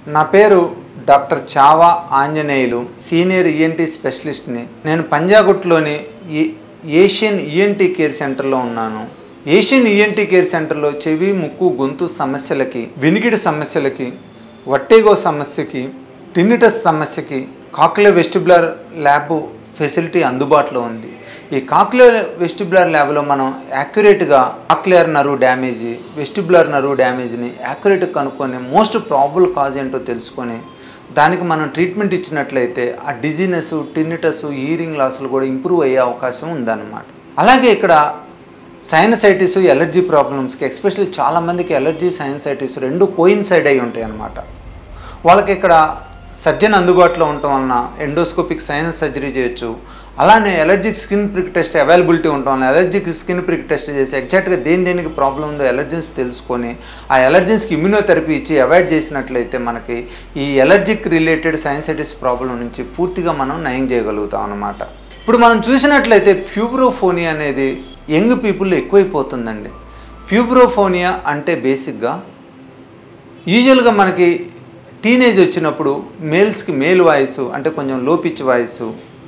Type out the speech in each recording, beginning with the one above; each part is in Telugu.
నా పేరు doctor Chhaava Anjaneyulu, senior ENT స్పెషలిస్ట్ని. నేను పంజాగుట్లోని ఏషియన్ ఈఎన్టీ కేర్ సెంటర్లో ఉన్నాను. ఏషియన్ ఈఎన్టీ కేర్ సెంటర్లో చెవి, ముక్కు, గొంతు సమస్యలకి, వినికిడి సమస్యలకి, వర్టిగో సమస్యకి, టిన్నిటస్ సమస్యకి కాక్లియర్ వెస్టిబులర్ ల్యాబ్ ఫెసిలిటీ అందుబాటులో ఉంది. ఈ కాక్లియర్ వెస్టిబులర్ ల్యాబ్లో మనం యాక్యురేట్గా cochlear nerve damage, vestibular nerve డ్యామేజ్ని యాక్యురేట్గా కనుక్కొని మోస్ట్ ప్రాబుల్ కాజ్ ఏంటో తెలుసుకొని దానికి మనం ట్రీట్మెంట్ ఇచ్చినట్లయితే ఆ డిజీనెస్, టిన్నిటస్, హీరింగ్ లాస్లు కూడా ఇంప్రూవ్ అయ్యే అవకాశం ఉందన్నమాట. అలాగే ఇక్కడ సైనసైటిస్, ఎలర్జీ ప్రాబ్లమ్స్కి, ఎస్పెషల్లీ చాలామందికి ఎలర్జీ, సైనసైటిస్ రెండు కోయిన్సైడ్ అయి ఉంటాయి అన్నమాట. వాళ్ళకి ఇక్కడ సర్జన్ అందుబాటులో ఉండటం వలన ఎండోస్కోపిక్ సైనస్ సర్జరీ చేయొచ్చు. అలానే allergic skin prick test availability ఉండటం వల్ల ఎలర్జిక్ స్కిన్ ప్రిక్ టెస్ట్ చేసి ఎగ్జాక్ట్గా దేనికి ప్రాబ్లం ఉందో ఎలర్జెన్స్ తెలుసుకొని ఆ ఎలర్జెన్స్కి ఇమ్యూనోథెరపీ ఇచ్చి అవాయిడ్ చేసినట్లయితే మనకి ఈ ఎలర్జిక్ రిలేటెడ్ సైనసైటిస్ ప్రాబ్లం నుంచి పూర్తిగా మనం నయం చేయగలుగుతాం అన్నమాట. ఇప్పుడు మనం చూసినట్లయితే ప్యూబ్రోఫోనియా అనేది యంగ్ పీపుల్లో ఎక్కువైపోతుందండి. ప్యూబ్రోఫోనియా అంటే బేసిక్గా యూజువల్గా మనకి టీనేజ్ వచ్చినప్పుడు మేల్స్కి మేల్ వాయిస్ అంటే కొంచెం లో పిచ్ వాయిస్,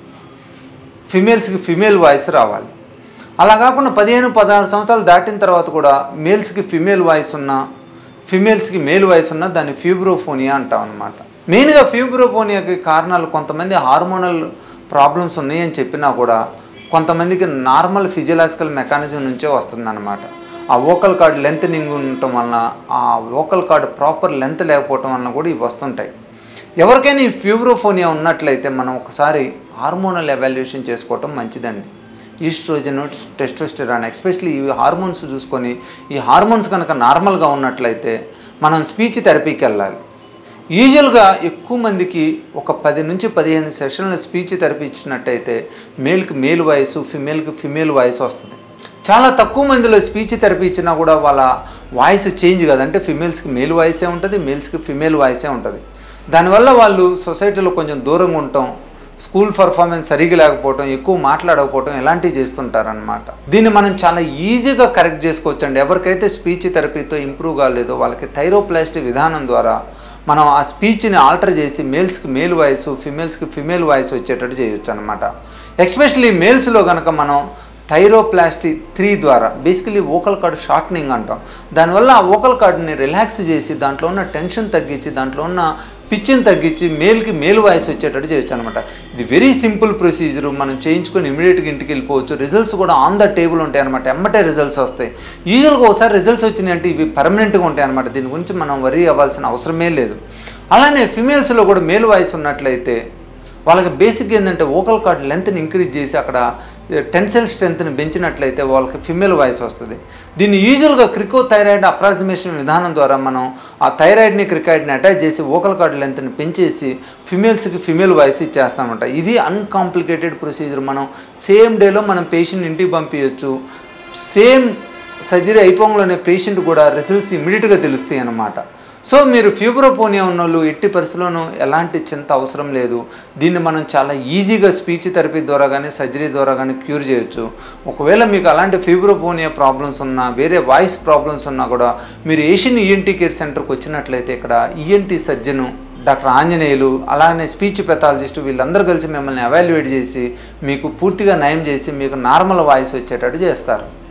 ఫిమేల్స్కి ఫిమేల్ వాయిస్ రావాలి. అలా కాకుండా 15-16 సంవత్సరాలు దాటిన తర్వాత కూడా మేల్స్కి ఫిమేల్ వాయిస్ ఉన్నా, ఫిమేల్స్కి మేల్ వాయిస్ ఉన్నా దాన్ని ప్యూబ్రోఫోనియా అంటాం అన్నమాట. మెయిన్గా ప్యూబ్రోఫోనియాకి కారణాలు కొంతమంది హార్మోనల్ ప్రాబ్లమ్స్ ఉన్నాయని చెప్పినా కూడా కొంతమందికి నార్మల్ ఫిజియలాజికల్ మెకానిజం నుంచే వస్తుందన్నమాట. ఆ వోకల్ కార్డ్ లెంతనింగ్ ఉండటం వలన, ఆ వోకల్ కార్డ్ ప్రాపర్ లెంత్ లేకపోవటం వలన కూడా ఇవి వస్తుంటాయి. ఎవరికైనా ఈ ప్యూబ్రోఫోనియా ఉన్నట్లయితే మనం ఒకసారి హార్మోనల్ ఎవాల్యుయేషన్ చేసుకోవటం మంచిదండి. ఈస్ట్రోజన్, టెస్టోస్టెరాన్, ఎస్పెషల్లీ ఈ హార్మోన్స్ చూసుకొని ఈ హార్మోన్స్ కనుక నార్మల్గా ఉన్నట్లయితే మనం స్పీచ్ థెరపీకి వెళ్ళాలి. యూజువల్గా ఎక్కువ మందికి ఒక 10 నుంచి 15 సెషన్ల స్పీచ్ థెరపీ ఇచ్చినట్టయితే మేల్కి మేల్ వాయిస్, ఫిమేల్కి ఫిమేల్ వాయిస్ వస్తుంది. చాలా తక్కువ మందిలో స్పీచ్ థెరపీ ఇచ్చినా కూడా వాళ్ళ వాయిస్ చేంజ్ కాదంటే ఫిమేల్స్కి మేల్ వాయిసే ఉంటుంది, మేల్స్కి ఫిమేల్ వాయిసే ఉంటుంది. దానివల్ల వాళ్ళు సొసైటీలో కొంచెం దూరంగా ఉండటం, స్కూల్ పర్ఫార్మెన్స్ సరిగా లేకపోవటం, ఎక్కువ మాట్లాడకపోవటం ఇలాంటివి చేస్తుంటారనమాట. దీన్ని మనం చాలా ఈజీగా కరెక్ట్ చేసుకోవచ్చు అండి. ఎవరికైతే స్పీచ్ థెరపీతో ఇంప్రూవ్ కాలేదో వాళ్ళకి థైరోప్లాస్టీ విధానం ద్వారా మనం ఆ స్పీచ్ని ఆల్టర్ చేసి మేల్స్కి మేల్ వాయిస్, ఫిమేల్స్కి ఫిమేల్ వాయిస్ వచ్చేటట్టు చేయొచ్చు అనమాట. ఎస్పెషల్లీ మేల్స్లో కనుక మనం థైరోప్లాస్టీ 3 ద్వారా బేసికలీ వోకల్ కార్డ్ షార్ట్నింగ్ అంటాం. దానివల్ల ఆ వోకల్ కార్డ్ని రిలాక్స్ చేసి దాంట్లో ఉన్న టెన్షన్ తగ్గించి దాంట్లో ఉన్న పిచ్ని తగ్గించి మేల్కి మేల్ వాయిస్ వచ్చేటట్టు చేయొచ్చు అనమాట. ఇది వెరీ సింపుల్ ప్రొసీజరు. మనం చేయించుకొని ఇమీడియట్గా ఇంటికి వెళ్ళిపోవచ్చు. రిజల్ట్స్ కూడా ఆన్ ద టేబుల్ ఉంటాయి అనమాట. ఎమ్మటే రిజల్ట్స్ వస్తాయి. యూజువల్గా ఒకసారి రిజల్ట్స్ వచ్చినాయి అంటే ఇవి పర్మనెంట్గా ఉంటాయి అనమాట. దీని గురించి మనం వరీ అవ్వాల్సిన అవసరమే లేదు. అలానే ఫిమేల్స్లో కూడా మేల్ వాయిస్ ఉన్నట్లయితే వాళ్ళకి బేసిక్గా ఏంటంటే వోకల్ కార్డ్ లెంత్ని ఇంక్రీజ్ చేసి అక్కడ టెన్సైల్ స్ట్రెంత్ని పెంచినట్లయితే వాళ్ళకి ఫిమేల్ వాయిస్ వస్తుంది. దీన్ని యూజువల్గా క్రికోథైరాయిడ్ అప్రాక్సిమేషన్ విధానం ద్వారా మనం ఆ థైరాయిడ్ని, క్రికాయిడ్ని అటాచ్ చేసి వోకల్ కార్డ్ లెంత్ని పెంచేసి ఫిమేల్స్కి ఫిమేల్ వాయిస్ ఇచ్చేస్తామంట. ఇది అన్కాంప్లికేటెడ్ ప్రొసీజర్. మనం సేమ్ డేలో మనం పేషెంట్ ఇంటికి పంపించవచ్చు. సేమ్ సర్జరీ అయిపోగానే పేషెంట్ కూడా రిజల్ట్స్ ఇమీడియట్గా తెలుస్తాయి అన్నమాట. సో మీరు ప్యూబ్రోఫోనియా ఉన్నోళ్ళు ఎట్టి పరిస్థితుల్లోనూ ఎలాంటి చింత అవసరం లేదు. దీన్ని మనం చాలా ఈజీగా స్పీచ్ థెరపీ ద్వారా కానీ సర్జరీ ద్వారా కానీ క్యూర్ చేయొచ్చు. ఒకవేళ మీకు అలాంటి ప్యూబ్రోఫోనియా ప్రాబ్లమ్స్ ఉన్నా, వేరే వాయిస్ ప్రాబ్లమ్స్ ఉన్నా కూడా మీరు ఏషియన్ ఈఎన్టీ కేర్ సెంటర్కి వచ్చినట్లయితే ఇక్కడ ఈఎన్టీ సర్జను డాక్టర్ ఆంజనేయులు, అలానే స్పీచ్ పెథాలజిస్ట్ వీళ్ళందరూ కలిసి మిమ్మల్ని ఎవాల్యుయేట్ చేసి మీకు పూర్తిగా నయం చేసి మీకు నార్మల్ వాయిస్ వచ్చేటట్టు చేస్తారు.